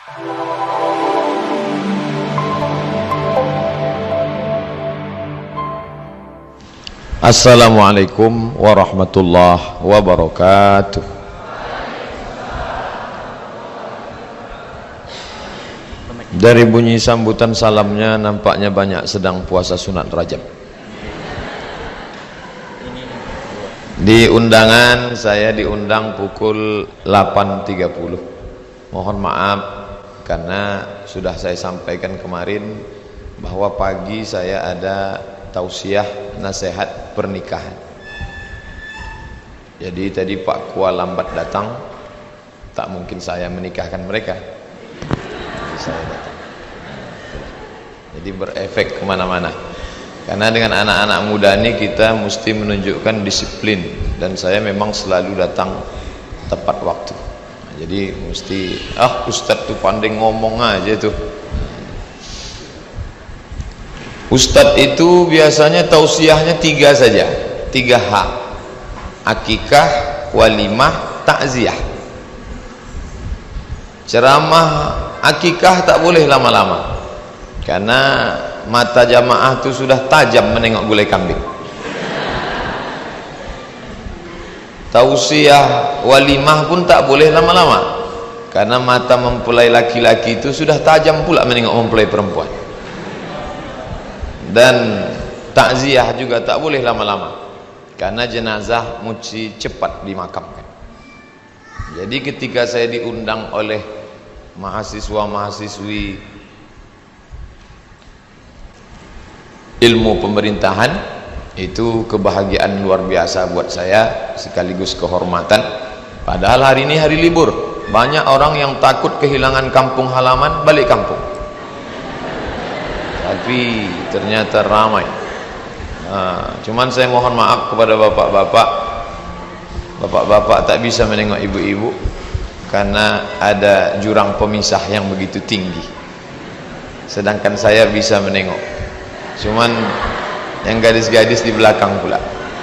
Assalamualaikum warahmatullahi wabarakatuh. Dari bunyi sambutan salamnya nampaknya banyak sedang puasa sunat Rajab. Di undangan saya diundang pukul 8.30. Mohon maaf karena sudah saya sampaikan kemarin bahwa pagi saya ada tausiah nasihat pernikahan. Jadi tadi Pak Kua lambat datang, tak mungkin saya menikahkan mereka. Jadi saya datang. Jadi berefek kemana-mana. Karena dengan anak-anak muda ini kita mesti menunjukkan disiplin, dan saya memang selalu datang tepat waktu. Nah, jadi mesti Ustadz tuh pandai ngomong aja tuh. Ustadz itu biasanya tausiahnya 3 saja, 3H: akikah, walimah, takziah. Ceramah akikah tak boleh lama-lama, karena mata jamaah itu sudah tajam menengok gulai kambing. Tausiah walimah pun tak boleh lama-lama, karena mata mempelai laki-laki itu sudah tajam pula menengok mempelai perempuan. Dan takziah juga tak boleh lama-lama, karena jenazah mesti cepat dimakamkan. Jadi ketika saya diundang oleh mahasiswa-mahasiswi ilmu pemerintahan, itu kebahagiaan luar biasa buat saya sekaligus kehormatan. Padahal hari ini hari libur, banyak orang yang takut kehilangan kampung halaman balik kampung, tapi ternyata ramai. Cuman saya mohon maaf kepada bapak-bapak tak bisa menengok ibu-ibu karena ada jurang pemisah yang begitu tinggi, sedangkan saya bisa menengok. Cuman yang gadis-gadis di belakang pula.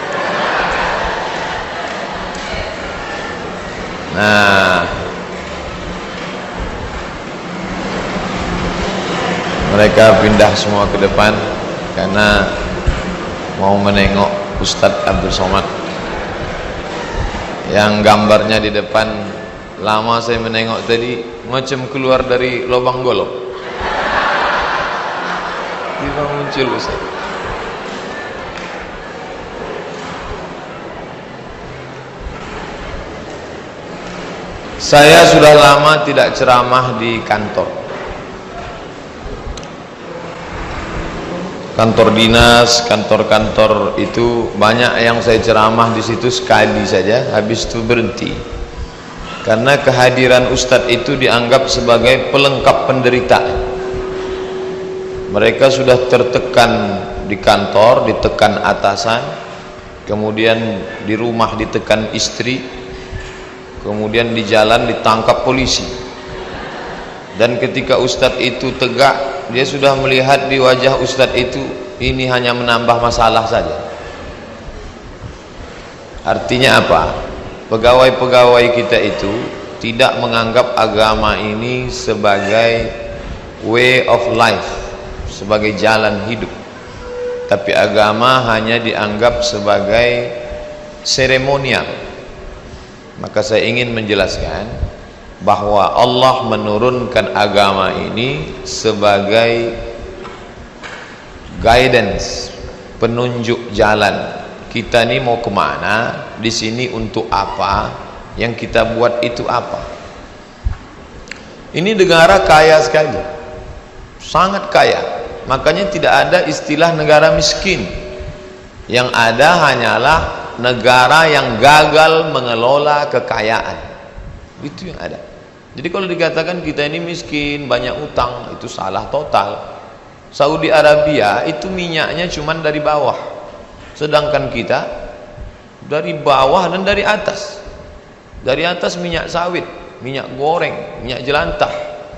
Nah, mereka pindah semua ke depan karena mau menengok Ustadz Abdul Somad yang gambarnya di depan. Lama saya menengok tadi macam keluar dari lubang golok, tiba muncul Ustadz. Saya sudah lama tidak ceramah di kantor dinas, kantor-kantor itu banyak yang saya ceramah di situ sekali saja, habis itu berhenti. Karena kehadiran Ustadz itu dianggap sebagai pelengkap penderitaan. Mereka sudah tertekan di kantor, ditekan atasan, kemudian di rumah ditekan istri, kemudian di jalan ditangkap polisi. Dan ketika Ustadz itu tegak, dia sudah melihat di wajah Ustadz itu ini hanya menambah masalah saja. Artinya apa? Pegawai-pegawai kita itu tidak menganggap agama ini sebagai way of life, sebagai jalan hidup, tapi agama hanya dianggap sebagai seremonial. Maka saya ingin menjelaskan bahwa Allah menurunkan agama ini sebagai guidance, penunjuk jalan. Kita ini mau kemana, di sini untuk apa, yang kita buat itu apa. Ini negara kaya sekali, sangat kaya. Makanya tidak ada istilah negara miskin. Yang ada hanyalah negara yang gagal mengelola kekayaan. Itu yang ada. Jadi kalau dikatakan kita ini miskin, banyak utang, itu salah total. Saudi Arabia itu minyaknya cuma dari bawah, sedangkan kita dari bawah dan dari atas. Dari atas minyak sawit, minyak goreng, minyak jelantah.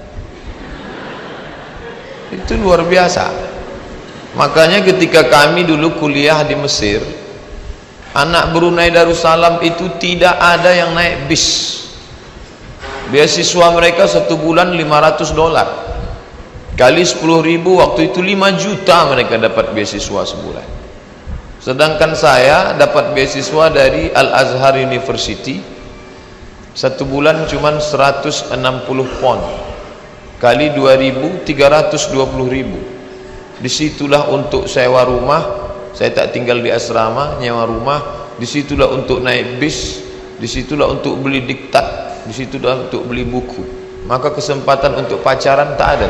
Itu luar biasa. Makanya ketika kami dulu kuliah di Mesir, anak Brunei Darussalam itu tidak ada yang naik bis. Beasiswa mereka 1 bulan $500 kali 10.000, waktu itu 5 juta mereka dapat beasiswa sebulan. Sedangkan saya dapat beasiswa dari Al-Azhar University 1 bulan cuman 160 pound kali 2.000, 320.000. Disitulah untuk sewa rumah, saya tak tinggal di asrama, nyewa rumah. Disitulah untuk naik bis, disitulah untuk beli diktat, disitulah untuk beli buku. Maka kesempatan untuk pacaran tak ada.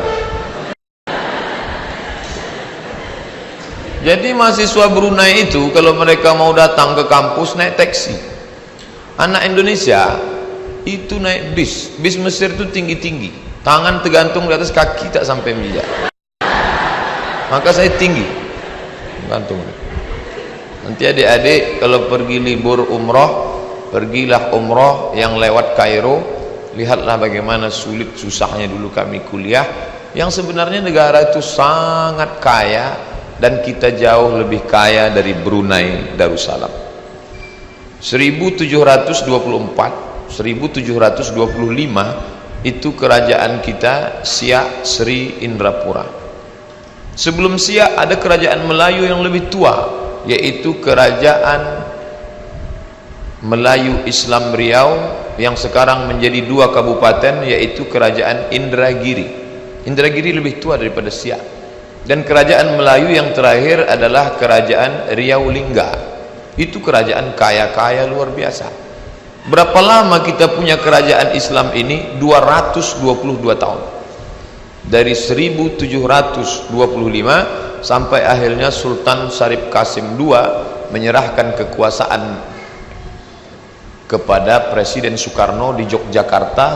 Jadi mahasiswa Brunei itu kalau mereka mau datang ke kampus naik taksi. Anak Indonesia itu naik bis. Bis Mesir itu tinggi-tinggi, tangan tergantung di atas, kaki tak sampai mijak. Maka saya tinggi gantung. Nanti adik-adik kalau pergi libur umroh, pergilah umroh yang lewat Kairo, lihatlah bagaimana sulit susahnya dulu kami kuliah, yang sebenarnya negara itu sangat kaya dan kita jauh lebih kaya dari Brunei Darussalam. 1724, 1725 itu kerajaan kita Siak Sri Indrapura. Sebelum Siak ada kerajaan Melayu yang lebih tua, yaitu kerajaan Melayu Islam Riau yang sekarang menjadi 2 kabupaten, yaitu kerajaan Indragiri. Indragiri lebih tua daripada Siak. Dan kerajaan Melayu yang terakhir adalah kerajaan Riau Lingga. Itu kerajaan kaya-kaya luar biasa. Berapa lama kita punya kerajaan Islam ini? 222 tahun. Dari 1725 sampai akhirnya Sultan Syarif Qasim II menyerahkan kekuasaan kepada Presiden Soekarno di Yogyakarta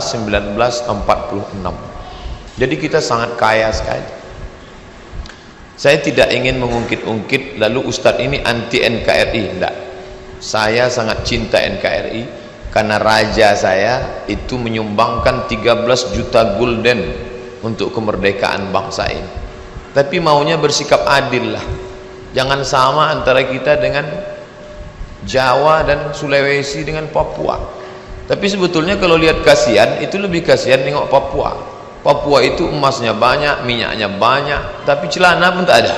1946. Jadi kita sangat kaya sekali. Saya tidak ingin mengungkit-ungkit lalu Ustadz ini anti NKRI, enggak. Saya sangat cinta NKRI karena raja saya itu menyumbangkan 13 juta gulden untuk kemerdekaan bangsa ini. Tapi maunya bersikap adil lah. Jangan sama antara kita dengan Jawa dan Sulawesi dengan Papua. Tapi sebetulnya kalau lihat kasihan, itu lebih kasihan tengok Papua. Papua itu emasnya banyak, minyaknya banyak, tapi celana pun tak ada.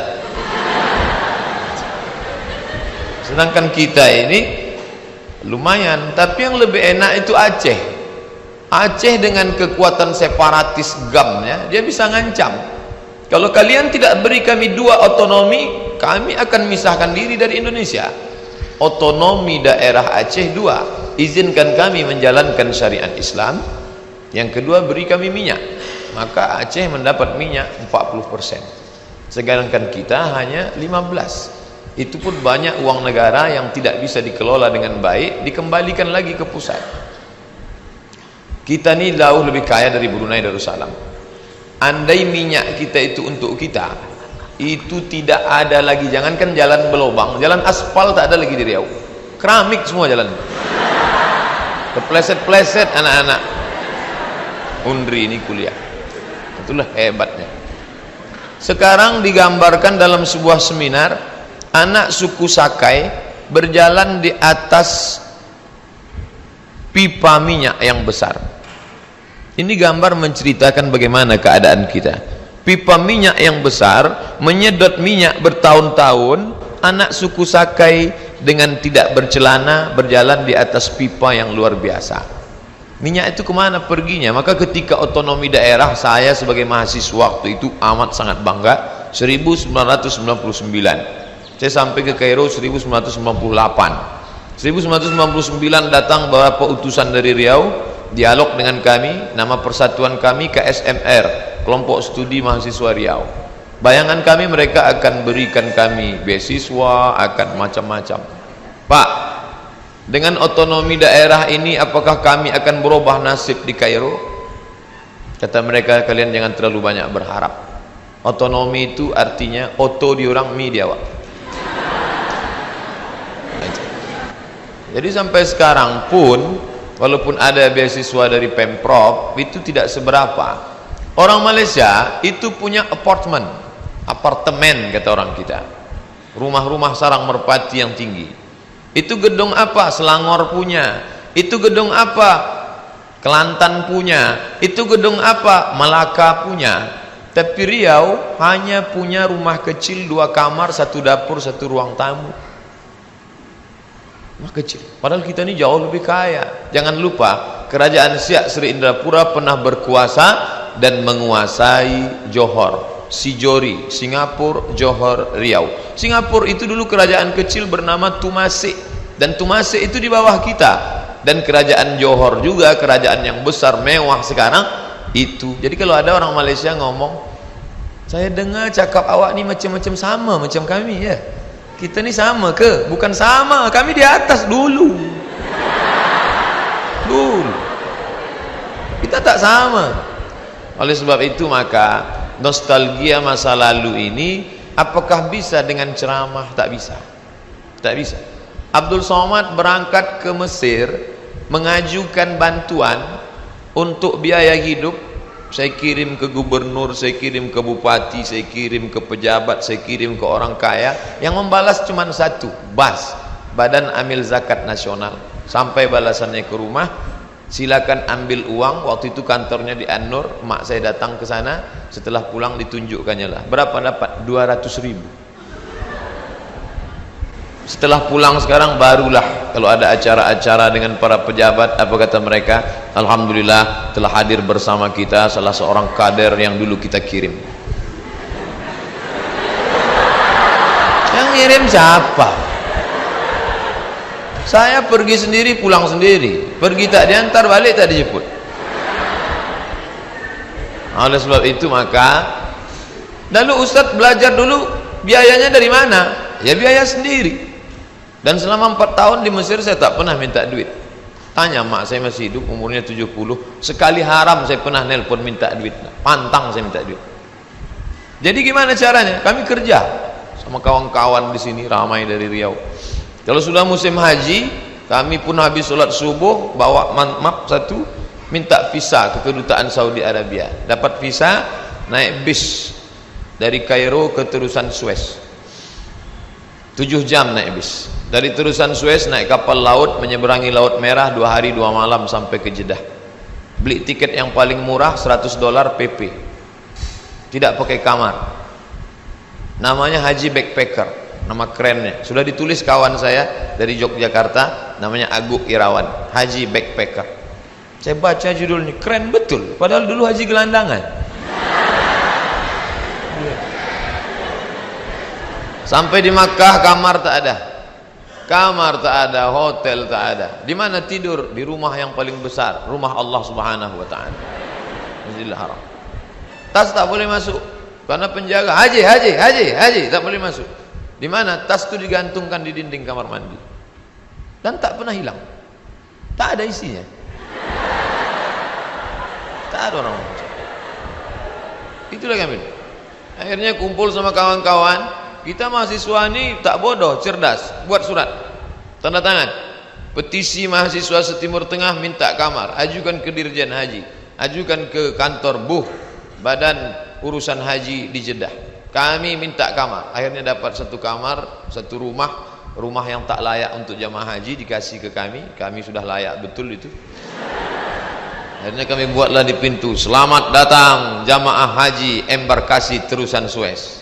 Sedangkan kita ini lumayan. Tapi yang lebih enak itu Aceh. Aceh dengan kekuatan separatis GAM-nya, dia bisa ngancam. Kalau kalian tidak beri kami 2 otonomi, kami akan misahkan diri dari Indonesia. Otonomi daerah Aceh 2, izinkan kami menjalankan syariat Islam. Yang kedua, beri kami minyak. Maka Aceh mendapat minyak 40%. Sedangkan kita hanya 15%. Itu pun banyak uang negara yang tidak bisa dikelola dengan baik, dikembalikan lagi ke pusat. Kita ini jauh lebih kaya dari Brunei Darussalam. Andai minyak kita itu untuk kita, itu tidak ada lagi, jangankan jalan berlubang, jalan aspal tak ada lagi di Riau. Keramik semua jalan. Terpleset-pleset anak-anak Undri ini kuliah. Itulah hebatnya. Sekarang digambarkan dalam sebuah seminar, anak suku Sakai berjalan di atas pipa minyak yang besar. Ini gambar menceritakan bagaimana keadaan kita. Pipa minyak yang besar menyedot minyak bertahun-tahun. Anak suku Sakai dengan tidak bercelana berjalan di atas pipa yang luar biasa. Minyak itu kemana perginya? Maka ketika otonomi daerah, saya sebagai mahasiswa waktu itu amat sangat bangga. 1999 saya sampai ke Kairo 1998. 1999 datang beberapa utusan dari Riau, dialog dengan kami. Nama persatuan kami KSMR, Kelompok Studi Mahasiswa Riau. Bayangan kami, mereka akan berikan kami beasiswa, akan macam-macam. Pak, dengan otonomi daerah ini apakah kami akan berubah nasib di Kairo? Kata mereka, kalian jangan terlalu banyak berharap. Otonomi itu artinya oto di orang, mi di awak. Jadi sampai sekarang pun, walaupun ada beasiswa dari Pemprov, itu tidak seberapa. Orang Malaysia itu punya apartemen kata orang kita, rumah-rumah sarang merpati yang tinggi. Itu gedung apa? Selangor punya. Itu gedung apa? Kelantan punya. Itu gedung apa? Melaka punya. Tapi Riau hanya punya rumah kecil 2 kamar, 1 dapur, 1 ruang tamu. Rumah kecil. Padahal kita ini jauh lebih kaya. Jangan lupa, kerajaan Siak Sri Indrapura pernah berkuasa dan menguasai Johor, Sijori, Singapura, Johor, Riau. Singapura itu dulu kerajaan kecil bernama Tumasik, dan Tumasik itu di bawah kita. Dan kerajaan Johor juga kerajaan yang besar mewah sekarang itu. Jadi kalau ada orang Malaysia ngomong, saya dengar cakap awak ni macam-macam sama macam kami ya. Kita ni sama ke? Bukan sama, kami di atas dulu. Dulu. Kita tak sama. Oleh sebab itu maka nostalgia masa lalu ini apakah bisa dengan ceramah? Tak bisa. Tak bisa. Abdul Somad berangkat ke Mesir mengajukan bantuan untuk biaya hidup. Saya kirim ke gubernur, saya kirim ke bupati, saya kirim ke pejabat, saya kirim ke orang kaya. Yang membalas cuma satu, BAS, Badan Amil Zakat Nasional. Sampai balasannya ke rumah, silakan ambil uang. Waktu itu kantornya di An-Nur. Mak saya datang ke sana, setelah pulang ditunjukkannya lah. Berapa dapat? 200.000. Setelah pulang sekarang barulah kalau ada acara-acara dengan para pejabat, apa kata mereka? Alhamdulillah telah hadir bersama kita salah seorang kader yang dulu kita kirim. Yang ngirim siapa? Saya pergi sendiri, pulang sendiri. Pergi tak diantar, balik tak dijemput. Oleh sebab itu maka, lalu Ustadz belajar dulu biayanya dari mana? Ya biaya sendiri. Dan selama 4 tahun di Mesir saya tak pernah minta duit. Tanya mak saya masih hidup, umurnya 70. Sekali haram saya pernah nelpon minta duit. Pantang saya minta duit. Jadi gimana caranya? Kami kerja sama kawan-kawan di sini ramai dari Riau. Kalau sudah musim haji, kami pun habis sholat subuh bawa map satu, minta visa ke kedutaan Saudi Arabia. Dapat visa, naik bis dari Kairo ke terusan Suez. 7 jam naik bis. Dari terusan Suez naik kapal laut menyeberangi Laut Merah 2 hari 2 malam sampai ke Jeddah. Beli tiket yang paling murah $100 PP. Tidak pakai kamar. Namanya Haji Backpacker, nama kerennya. Sudah ditulis kawan saya dari Yogyakarta, namanya Agung Irawan, Haji Backpacker. Saya baca judulnya, keren betul. Padahal dulu haji gelandangan. Sampai di Makkah kamar tak ada. Kamar tak ada, hotel tak ada. Di mana tidur? Di rumah yang paling besar, rumah Allah Subhanahu wa taala. Masjidil Haram. Tas tak boleh masuk karena penjaga, haji tak boleh masuk. Di mana? Tas itu digantungkan di dinding kamar mandi. Dan tak pernah hilang. Tak ada isinya. Tak ada orang. Itulah kami. Akhirnya kumpul sama kawan-kawan. Kita mahasiswa ini tak bodoh, cerdas. Buat surat, tanda tangan, petisi mahasiswa setimur tengah minta kamar. Ajukan ke Dirjen Haji, ajukan ke kantor BUH, Badan Urusan Haji di Jeddah. Kami minta kamar. Akhirnya dapat 1 kamar, 1 rumah. Rumah yang tak layak untuk jamaah haji dikasih ke kami. Kami sudah layak betul itu. Akhirnya kami buatlah di pintu, selamat datang jamaah haji embarkasi terusan Suez.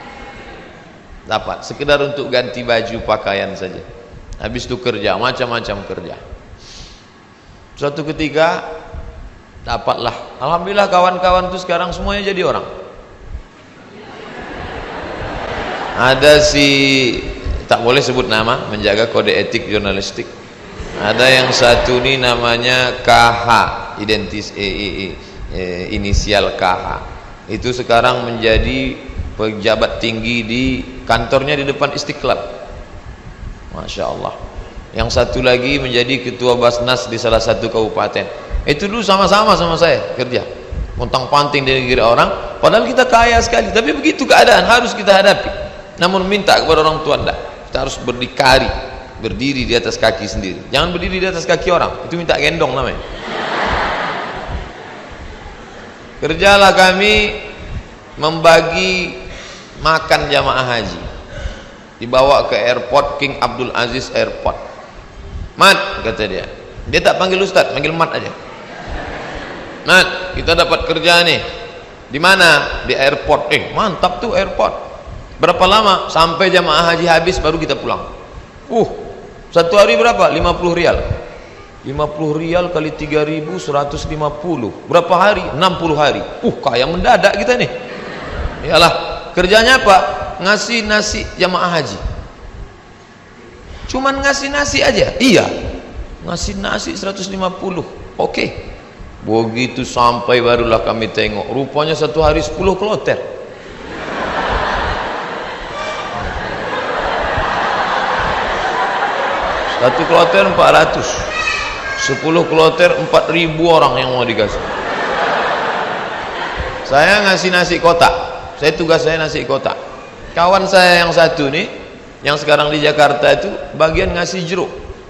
Dapat sekedar untuk ganti baju pakaian saja. Habis itu kerja, macam-macam kerja. Suatu ketika dapatlah, alhamdulillah kawan-kawan itu sekarang semuanya jadi orang. Ada si, tak boleh sebut nama, menjaga kode etik jurnalistik. Ada yang satu ini namanya KH, inisial KH. Itu sekarang menjadi pejabat tinggi di kantornya di depan Istiqlal. Masya Allah. Yang satu lagi menjadi ketua Basnas di salah satu kabupaten. Itu dulu sama-sama sama saya kerja, pontang-panting di negeri orang. Padahal kita kaya sekali. Tapi begitu keadaan harus kita hadapi. Namun minta kepada orang tua enggak. Kita harus berdikari, berdiri di atas kaki sendiri. Jangan berdiri di atas kaki orang. Itu minta gendong namanya. Kerjalah kami membagi makan jamaah haji, dibawa ke airport King Abdul Aziz Airport. Mat, kata dia. Dia tak panggil ustaz, panggil Mat aja. Mat, kita dapat kerja nih. Di mana? Di airport. Mantap tuh airport. Berapa lama? Sampai jamaah haji habis baru kita pulang. Satu hari berapa? 50 rial. 50 rial kali 3.150. Berapa hari? 60 hari. Kaya mendadak kita nih. Iyalah, kerjanya apa? Ngasih nasi jamaah haji. Cuman ngasih nasi aja. Iya. Ngasih nasi 150. Oke. Begitu sampai barulah kami tengok. Rupanya satu hari 10 kloter. Satu kloter 400. 10 kloter 4.000 orang yang mau dikasih. Saya ngasih nasi kotak. Tugas saya nasi kotak. Kawan saya yang satu nih, yang sekarang di Jakarta itu bagian ngasih jeruk.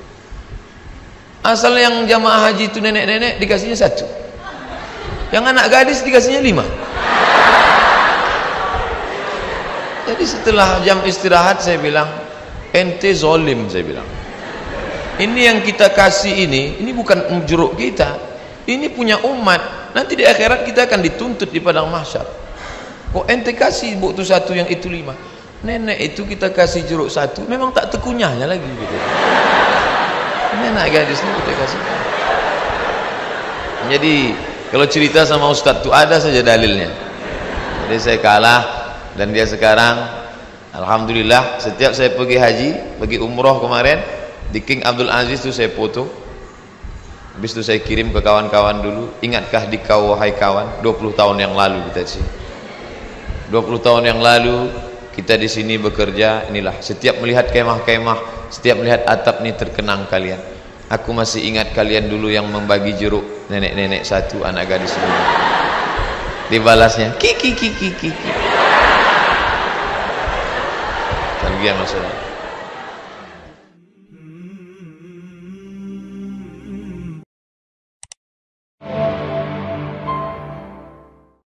Asal yang jamaah haji itu nenek-nenek dikasihnya 1. Yang anak gadis dikasihnya 5. Jadi setelah jam istirahat saya bilang, ente zolim, saya bilang. Ini yang kita kasih ini bukan jeruk kita. Ini punya umat. Nanti di akhirat kita akan dituntut di padang mahsyar. Kok ente kasih buktu 1 yang itu 5? Nenek itu kita kasih jeruk 1, memang tak tekunyahnya lagi gitu. Ini anak gadis ini kita kasih. Jadi kalau cerita sama Ustadz itu ada saja dalilnya. Jadi saya kalah dan dia sekarang alhamdulillah setiap saya pergi haji, pergi umroh kemarin di King Abdul Aziz itu saya foto. Habis itu saya kirim ke kawan-kawan dulu, ingatkah di kau wahai kawan 20 tahun yang lalu kita di sini. 20 tahun yang lalu kita di sini bekerja, inilah setiap melihat kemah-kemah, setiap melihat atap ini terkenang kalian. Aku masih ingat kalian dulu yang membagi jeruk nenek-nenek 1, anak gadis 5. Dibalasnya kiki. Kan dia masalah.